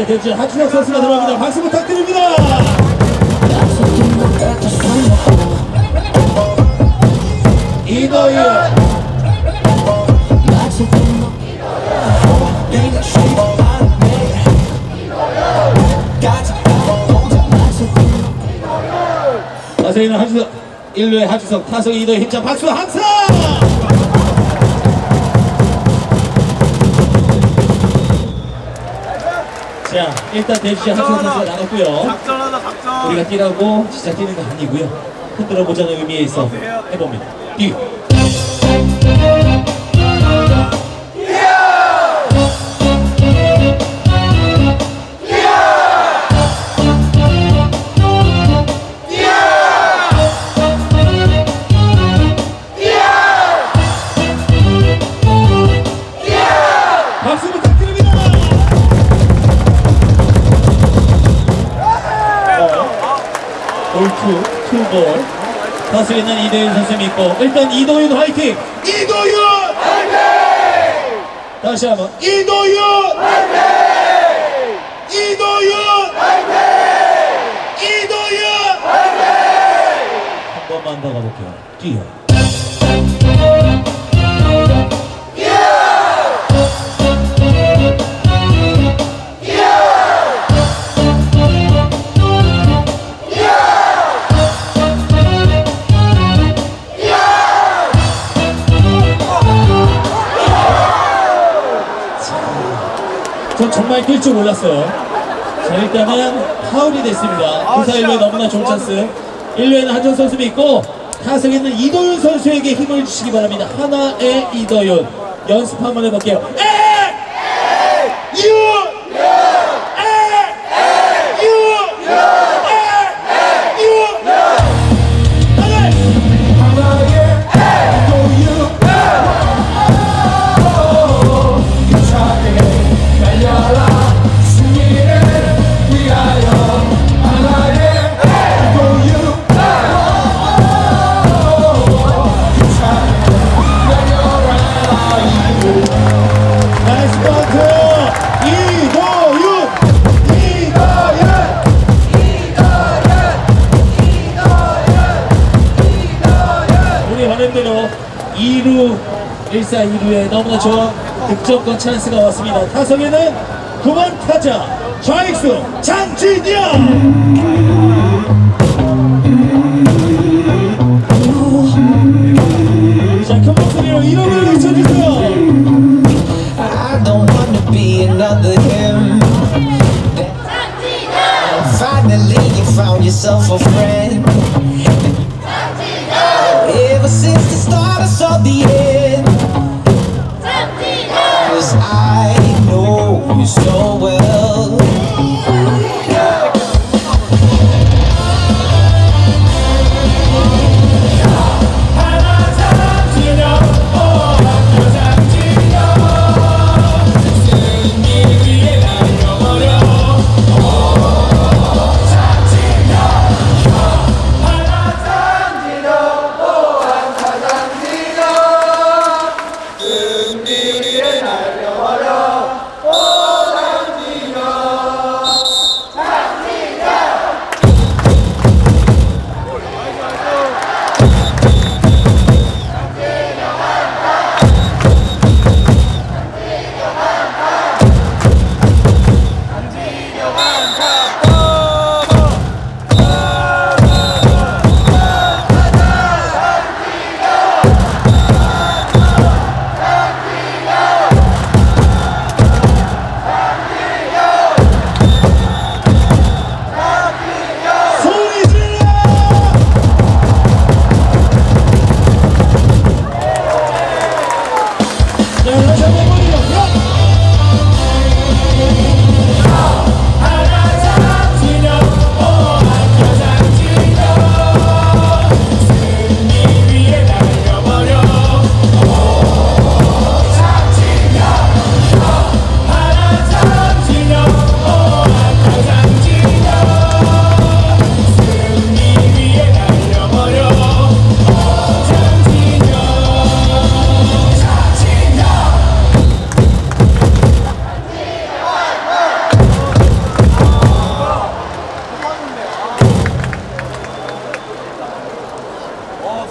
대주 하준혁 선수가 들어갑니다. 박수 부탁드립니다. 이도윤 타석에는 하주석 1루의 하주석, 타석 2도의 힘찬 박수 항상! 자, 일단 대주자 하주석 선수가 나갔고요. 작전. 우리가 뛰라고 진짜 뛰는 거 아니고요. 흔들어 보자는 의미에 있어 해봅니다. 뛰! 박수 부탁드립니다. 올투, 투볼. 타석에 있는 이도윤 선수 믿고 일단 이도윤 화이팅! 이도윤! 화이팅! 다시 한번 이도윤! 화이팅! 이도윤! 화이팅! 이도윤! 화이팅! 한 번만 더 가볼게요. 뛰어. 전 정말 뛸 줄 몰랐어요. 자, 일단은 파울이 됐습니다. 구사 1루에 너무나 좋은 찬스. 1루에는 한정 선수 믿고 타석에 있는 이도윤 선수에게 힘을 주시기 바랍니다. 하나의 이도윤 연습 한번 해볼게요. 바람대로 2루 1사 2루에 너무나 좋은 득점권 찬스가 왔습니다. 타석에는 9번 타자 좌익수 장진영. 자, 큰 목소리로 이름을 외쳐주세요. I don't wanna be another him. Finally you found yourself a friend. Ever since the start I saw the end. 'Cause I know you so well.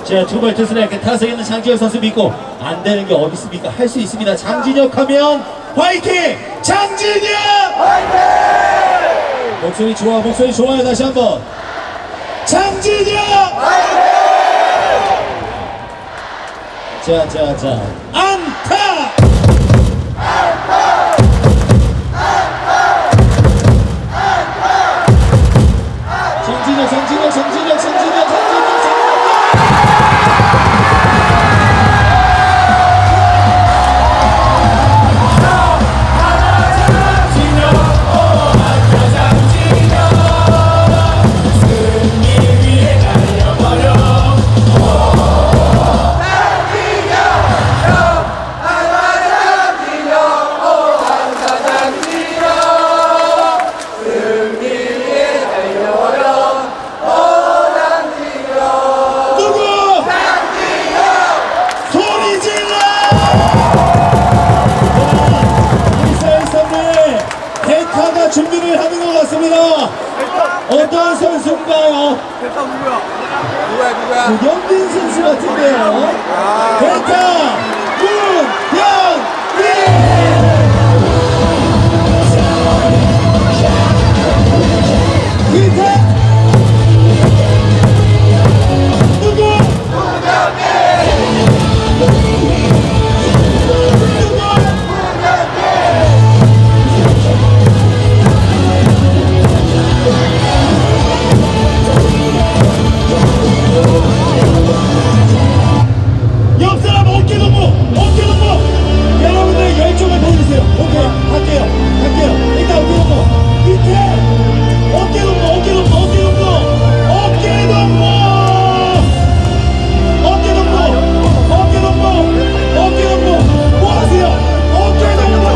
자, 투발 투스에게 타석에 있는 장진혁 선수 믿고 안 되는 게 어디 있습니까? 할 수 있습니다. 장진혁 하면 화이팅! 장진혁! 화이팅! 목소리 좋아, 목소리 좋아요. 다시 한번 장진혁! 화이팅! 자, 안타! 장진혁. 준비를 하는 것 같습니다. 어떤 선수인가요? 대타 누구야? 구경빈 선수 같은데요. 대타 문경빈. 기타 누구? 여러분들 열정을 보여주세요. 오케이, 갈게요. 일단 어깨동무 밑에 어깨동무 뭐 하세요? 어깨동무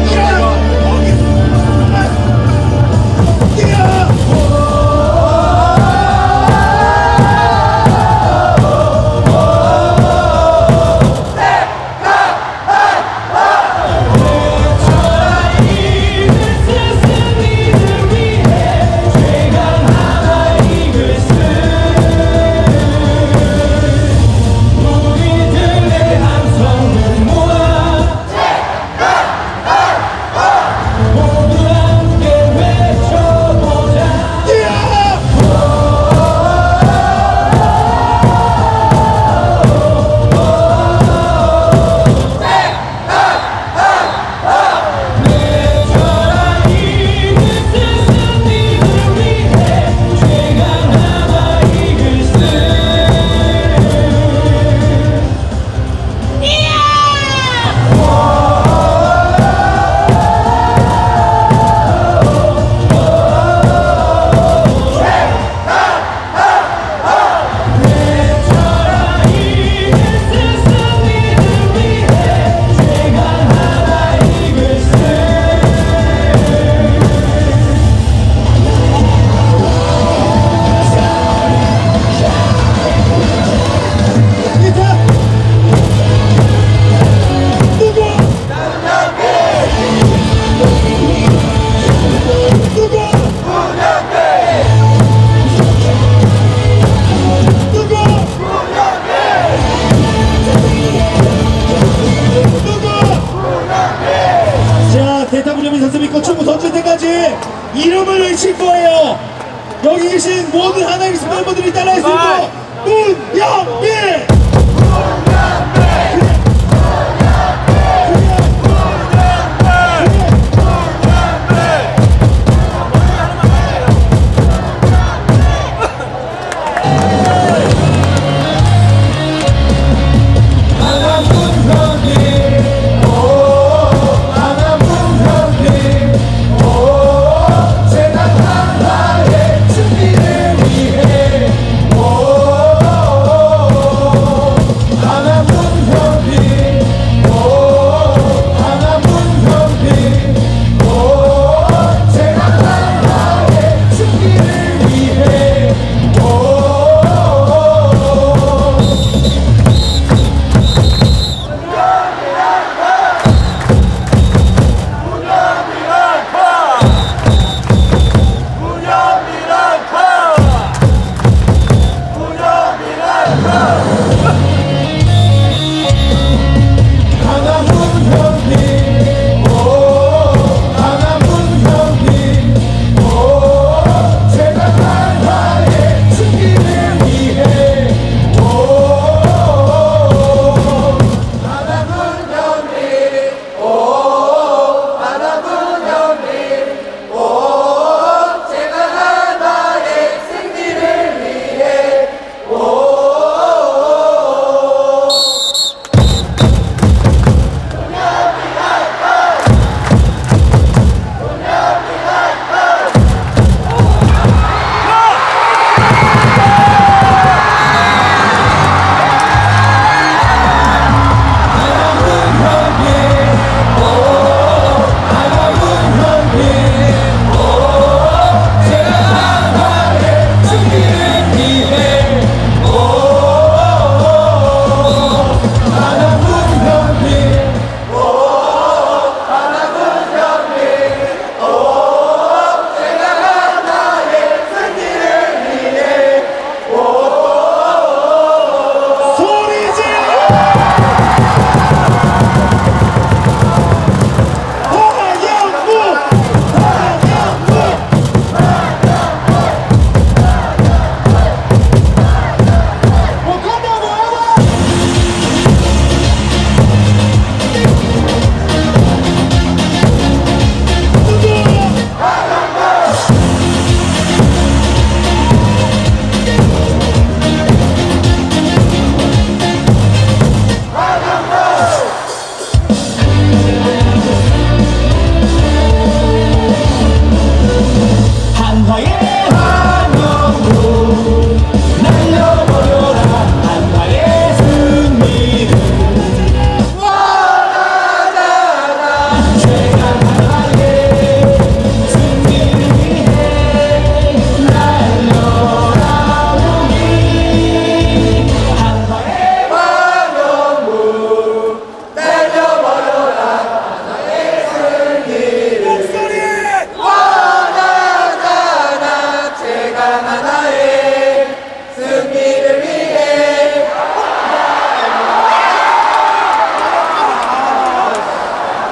대타구념인 선수 믿고 축구 던질 때까지 이름을 외칠 거예요. 여기 계신 모든 하나이글스 멤버들이 따라했습니다. 문영빈!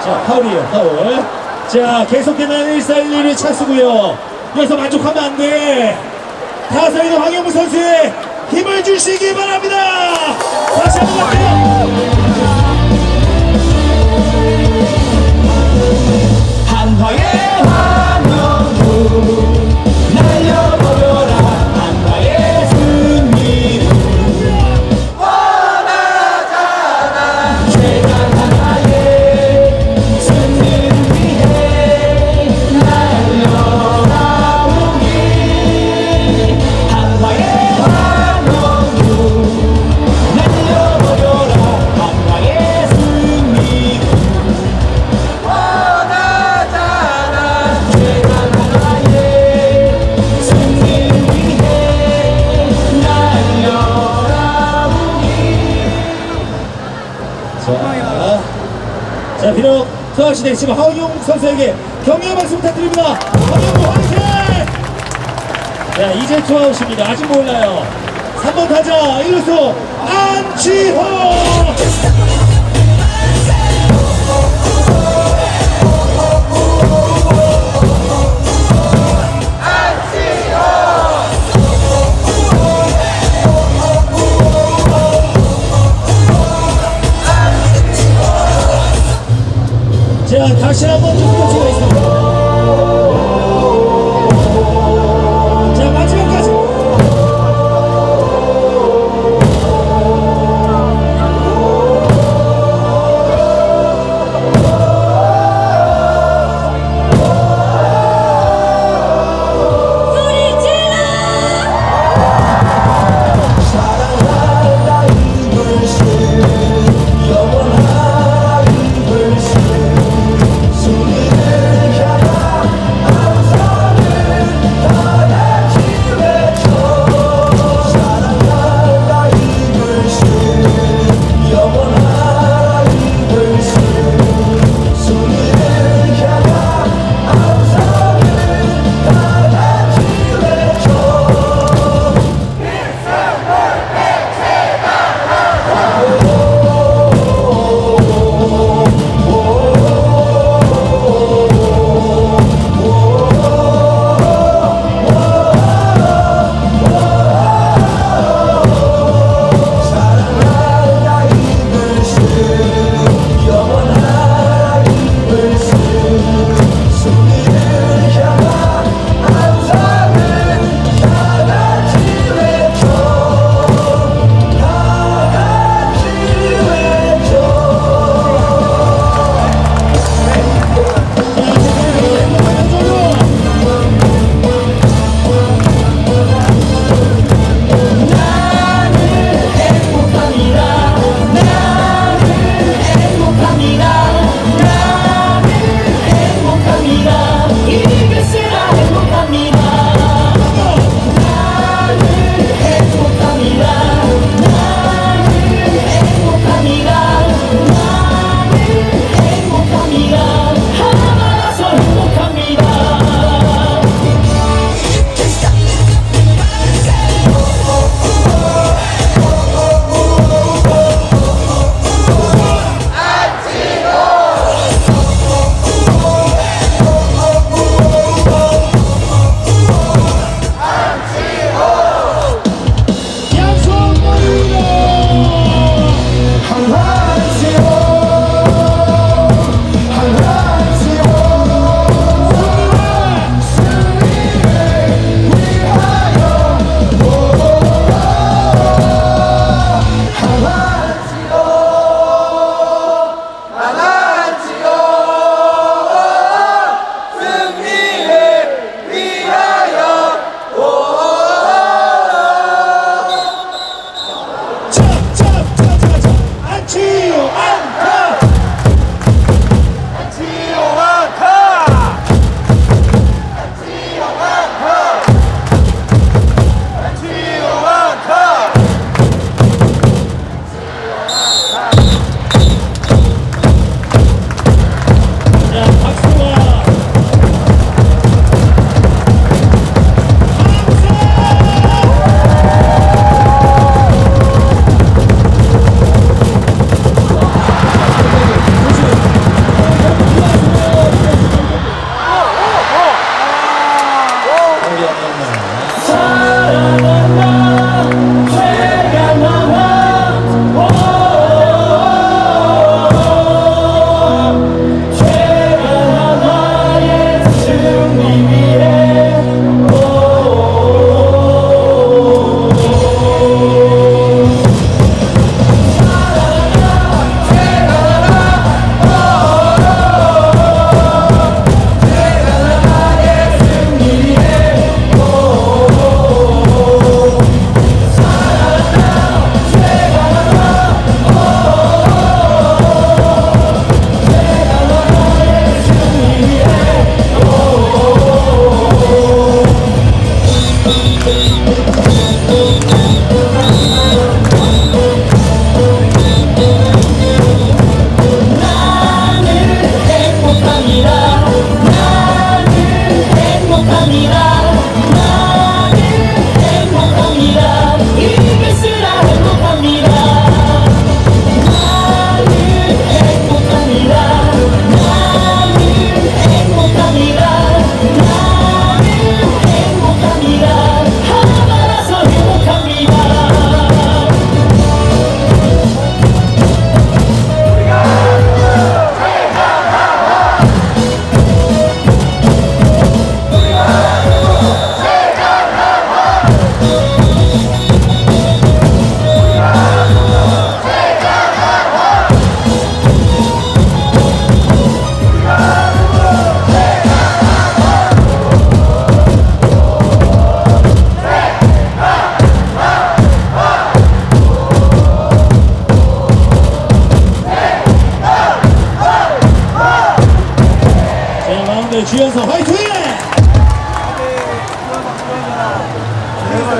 자, 파울이에요, 파울. 자, 계속되는 1-4-1-1의 찬스고요. 여기서 만족하면 안 돼. 타석에는 황영무 선수의 힘을 주시기 바랍니다. 다시 한번 갈게요. 한화의 황영구 날려버려라 한화의 승리를 원하잖아 최강 한화의 승리를 위해 날려라 우리 한화의 황영구 날려버려라 한화의 승리를 원하잖아 최강 한화의 승리를 위해 날려라 우리 자, 비록 소아시대 지금 황영 선수에게 격려의 박수 부탁드립니다. 황영무 화이팅! 자, 이제 투아웃입니다. 아직 몰라요. 3번 타자 1루수 안치호! 자, 다시 한번 투스코치가 있습니다. 자, 마지막까지. 사랑하라 이불신 영원하라 이불신 소리를 향한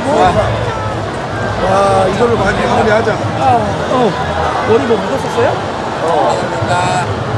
와, 이걸로 마무리하자. 머리 뭐 묻었었어요? 감사합니다.